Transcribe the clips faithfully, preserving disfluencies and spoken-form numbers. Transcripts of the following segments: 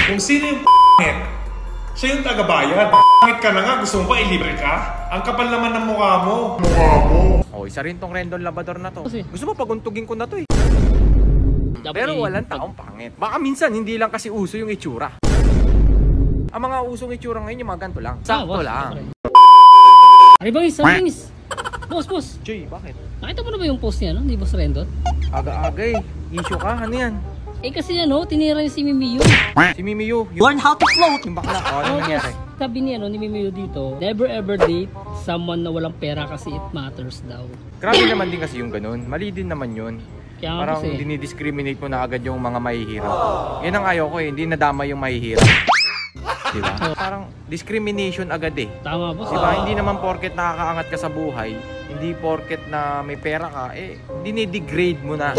Kung sino yung p***ngit, siya yung tagabayad. P***ngit ka na nga, gusto mo pa ilibre ka? Ang kapal naman ng mukha mo. Mukha mo. Oh, isa rin tong Rendon Labrador na to. Gusto mo paguntugin ko na to eh. Pero walang taong pangit. Baka minsan hindi lang kasi uso yung itsura. Ang mga usong itsura ngayon yung mga ganito lang. Sakto lang. Ay bangis, bangis. Boss, boss. Jay, bakit? Nakita mo na ba yung post niya, no? Di Boss Rendon? Aga-aga eh. Issue ka, ano yan? Eh kasi ano, tinira niya si Mimiyu. Si Mimiyu. Learn how to float. Yung bakla. Oh, ano nangyari? Sabi niya, no, ni Mimiyu dito, never ever date someone na walang pera kasi it matters daw. Grabe naman din kasi yung ganun. Mali din naman yun. Kaya parang kasi, dinidiscriminate mo na agad yung mga mahihirap. Yan ang ayaw ko eh. Hindi nadama yung mahihirap. Diba? Parang discrimination agad eh. Tama boss. Diba? Hindi naman porket nakakaangat ka sa buhay, hindi porket na may pera ka, eh, dinidegrade mo na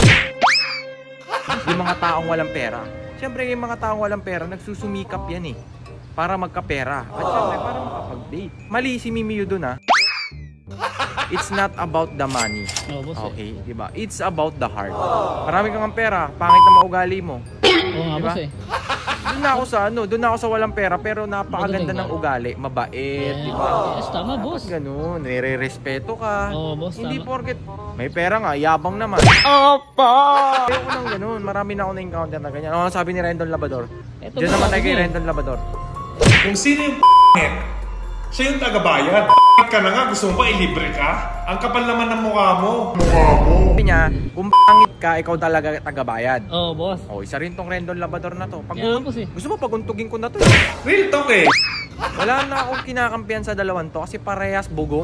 yung mga taong walang pera. Siyempre yung mga taong walang pera, nagsusumikap yan eh. Para magkapera. At siyempre, para makapag-date. Mali si Mimiyu dun ah. It's not about the money. Oh, boss, okay, eh. Diba? It's about the heart. Marami kang pera, pangit na maugali mo. Oo nga diba? boss eh. Doon na ako sa ano, doon na ako sa walang pera pero napakaganda ng ugali, mabait, yeah, di ba? Yes, tama boss. Dapat ganun, nire-respeto ka. Oo, boss, hindi tama. porket may pera nga, yabang naman. Opo! Ayoko nang ganun, marami na ako na-encounter na ganyan. Ano sabi ni Rendon Labrador? Eto, Diyan naman tayo kay Rendon Labrador. Kung sino yung p***ngit, siya yung tagabayad. P***ngit ka na nga, gusto mo pa ilibre ka? Ang kapal naman ng mukha mo. Mukha mo. Sabi niya, kung pangit ka, ikaw talaga tagabayad. Oo, boss. Oh, isa rin tong Rendon Labrador na to. Pag Yeah, boss eh. gusto mo paguntugin ko na to. Eh. Real talk eh. Wala na akong kinakampihan sa dalawan to kasi parehas bugo.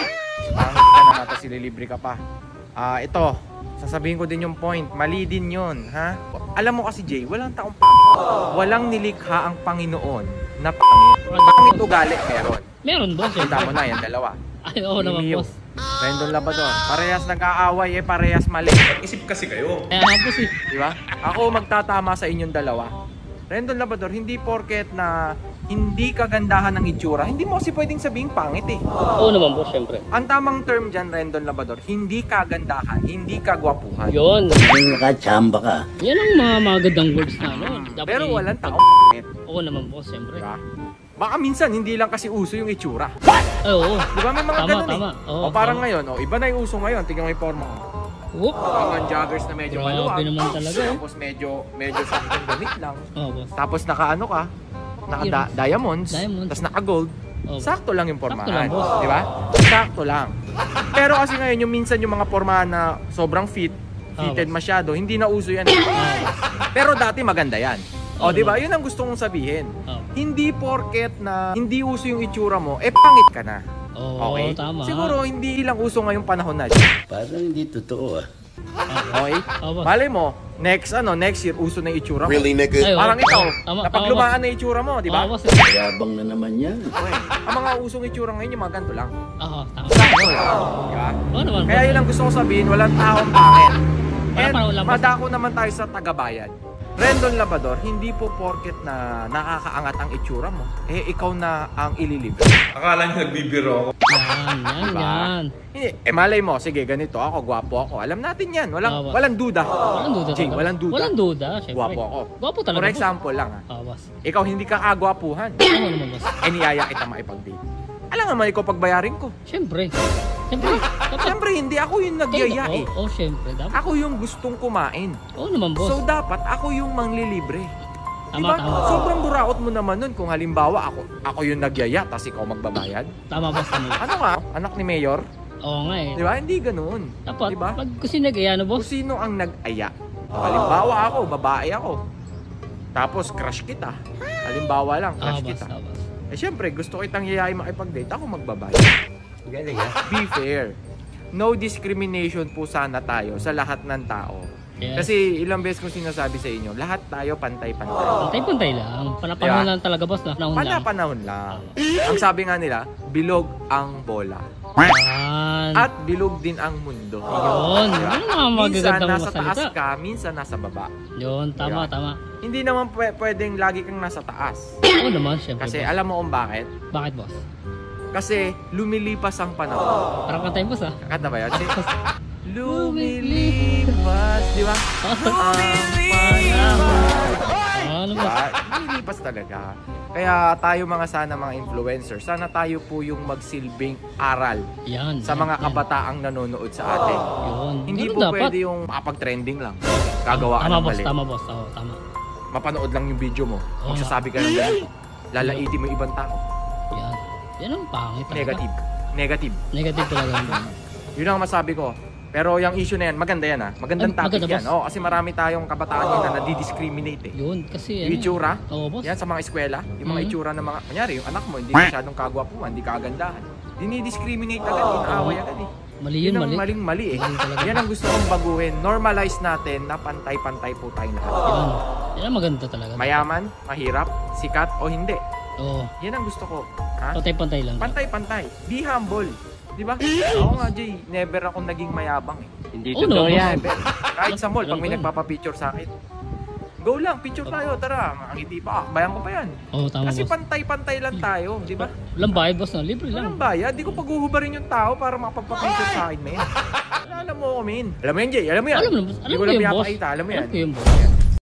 Pangit ka na nga, tapos ililibre ka pa. Ah, ito. Sasabihin ko din yung point. Mali din yun, ha? Alam mo kasi, Jay, walang taong pangit. Walang nilikha ang Panginoon na pangit. Pangit ugali, meron. Meron boss eh. Kita mo na yan, dalawa. Ay, oo naman Mimiyu, boss. Rendon Labrador. Parehas nag-aaway, eh, parehas mali. Isip kasi kayo. Kaya nga boss eh. Di ba? Ako magtatama sa inyong dalawa. Rendon Labrador, hindi porket na hindi kagandahan ng itsura, hindi mo kasi pwedeng sabihing pangit eh. Oo naman boss, syempre. Ang tamang term dyan, Rendon Labrador, hindi kagandahan, hindi kagwapuhan. Yun. Nakachamba ka. Yan ang mga magandang words na ano. Dapat Pero eh, walang taong pangit. Oo naman boss, syempre. Diba? Baka minsan hindi lang kasi uso yung itsura. Ay, oo. Di ba may mga Tama, ganun tama. eh. Oo, o parang tama. ngayon, o, iba na yung uso ngayon, tingnan mo yung forma ko. Whoop. Mga joggers na medyo Grabe maluwag. naman talaga eh. Tapos medyo, medyo saktong damit lang. Oo boss. Tapos naka ano ka, naka Yun. da- diamonds, Diamonds. tapos naka gold. Oo. Sakto lang yung Sakto lang, pormahan, boss. di ba? Sakto lang. Pero kasi ngayon yung minsan yung mga pormahan na sobrang fit, fitted boss. masyado, hindi na uso yan. Oo boss. Pero dati maganda yan. O, Oo, di ba? boss. Yun ang gusto kong sabihin. Oo. Hindi porket na hindi uso yung itsura mo, eh pangit ka na. Oo, Okay? tama. Siguro hindi lang uso ngayong panahon na. Parang hindi totoo ah. Okay? Oo, boss. Malay mo, next ano, next year uso na yung itsura mo. Really, nigga? Ay, oo. Parang ikaw, Tama, napag tama, lumaan na yung itsura mo, di ba? Oo boss. eh. Yabang na naman yan. Okay. Ang mga usong itsura ngayon, yung mga ganito lang. Oo, tama. Sakto lang. Di ba? Oo naman Kaya boss. yun ang gusto ko sabihin, walang taong pangit. Para And para wala boss. madako naman tayo sa tagabayan. Rendon Labrador, hindi po porket na nakakaangat ang itsura mo, eh ikaw na ang ililibre. Akala niyo nagbibiro ako. Yan, yan, Diba? yan. Hindi, eh malay mo, sige ganito ako, gwapo ako. Alam natin yan, walang, Oo, boss. walang duda. Walang duda Jing, talaga. walang duda. Walang duda, syempre. Gwapo ako. Gwapo talaga For boss. example lang ha, Oo boss. ikaw hindi ka kagwapuhan, Oo naman boss. eh niyaya kita makipag-date. Alam nga man ikaw pagbayarin ko. Syempre. Syempre. Dapat. Siyempre hindi ako yung nagyaya eh. Oo, oh, syempre. Dapat. Ako yung gustong kumain. Oo naman boss. So dapat ako yung manglilibre. Tama, Diba? tama. Sobrang buraot mo naman nun kung halimbawa ako ako yung nagyaya tapos ikaw magbabayad. Tama boss, tama. Ano nga? Anak ni Mayor? Oo nga eh. Di ba? Hindi ganoon. Dapat, Di ba? pag kasi nag-iya na Kung boss. sino ang nag-aya. Halimbawa ako, babae ako. Tapos crush kita. Halimbawa lang, Oo crush boss, kita. oo boss. Eh syempre, gusto kitang yayain makipag-date, ako magbabayad. Galing ah. Be fair. No discrimination po sana tayo sa lahat ng tao. Yes. Kasi ilang beses kong sinasabi sa inyo, lahat tayo pantay-pantay. Pantay-pantay lang. Panapanahon Diba? lang talaga boss na. Panahon lang. Panapanahon lang. Ang sabi nga nila, bilog ang bola. Yan. At bilog din ang mundo. Yun. Diba? Yun ang mga Minsan magagandang nasa taas masalita. ka, minsan nasa baba. Yun, tama, Diba? tama. Hindi naman pwe- pwedeng lagi kang nasa taas. Oo naman, syempre. Kasi boss. alam mo kung bakit? Bakit boss? Kasi lumilipas ang panahon. Parang kantay boss ah. Kanta ba yun? Lumilipas, di ba? Ang panahon. Oo, Ano ba? Diba? Nililipas talaga. Kaya tayo mga sana mga influencers, sana tayo po yung magsilbing aral Yan. sa yan, mga yan. kabataang nanonood sa atin. Yun. Hindi Ganun po dapat. pwede yung makapag-trending lang. Gagawa ka Tama ng boss, mali. tama boss. Oo, tama. Mapanood lang yung video mo. Oo. Magsasabi ka ng ganito. Lalaitin mo yung ibang tao. Yan. Yan ang pangit talaga. Negative. Negative. Negative talaga. Yun ang masabi ko. Pero yung issue na yan, maganda yan ha. Magandang Mag- topic maganda, yan. boss. Oo, kasi marami tayong kabataan yun na nadidiscriminate eh. Yun, kasi Yung itsura, Oo, boss. yan sa mga eskwela, yung mga Mhm. itsura ng mga, kunyari, yung anak mo, hindi masyadong kagwapuan, hindi kagandahan. Dinidiscriminate agad, inaaway agad eh. Mali yun, ang mali. maling mali eh. Mali talaga. Yan ang gusto kong baguhin. Normalize natin na pantay-pantay po tayong lahat. Yan. Yan ang maganda talaga. Mayaman, mahirap, sikat o hindi. Oo. Yan ang gusto ko. Ha? Pantay-pantay lang. Pantay-pantay. Be humble. Di ba? Ako nga, Jay, never akong naging mayabang eh. Hindi Oh, totoo no. yan. Never. Kahit sa mall, pag may Ganun. nagpapapicture sa akin, go lang, picture tayo, tara. Ang hindi pa, bayan ko pa yan. Oo, tama Kasi boss. pantay-pantay lang tayo, di ba? Walang bayad boss na. Libre lang. Walang bayad, di ko paghuhubarin yung tao para makapagpapicture sa akin, men. Alam mo ko, men. Alam mo yan, Jay, alam mo yan. Alam mo, Hindi alam ko ko lang yun boss. pinapakita, alam mo yan. Alam ko yun boss.